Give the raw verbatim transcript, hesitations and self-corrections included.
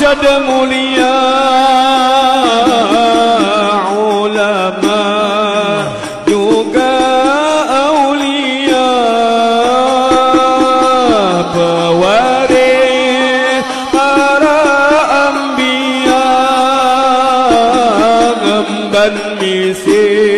masyad mulia ulama juga aulia pewaris para ambia ngemban misi